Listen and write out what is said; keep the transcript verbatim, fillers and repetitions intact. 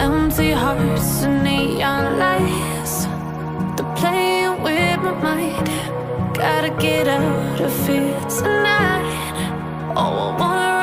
Empty hearts and neon lights, they're playing with my mind. Gotta get out of here tonight. Oh, I wanna